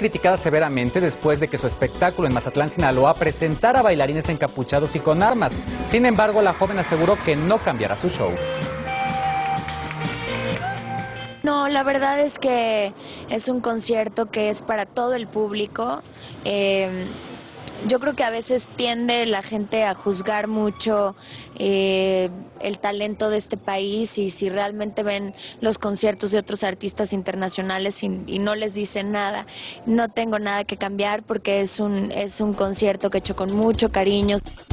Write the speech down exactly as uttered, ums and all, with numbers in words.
Criticada severamente después de que su espectáculo en Mazatlán, Sinaloa, presentara bailarines encapuchados y con armas. Sin embargo, la joven aseguró que no cambiará su show. No, la verdad es que es un concierto que es para todo el público. Eh, yo creo que a veces tiende la gente a juzgar mucho eh, el talento de este país, y si realmente ven los conciertos de otros artistas internacionales y, y no les dicen nada. No tengo nada que cambiar porque es un, es un concierto que he hecho con mucho cariño.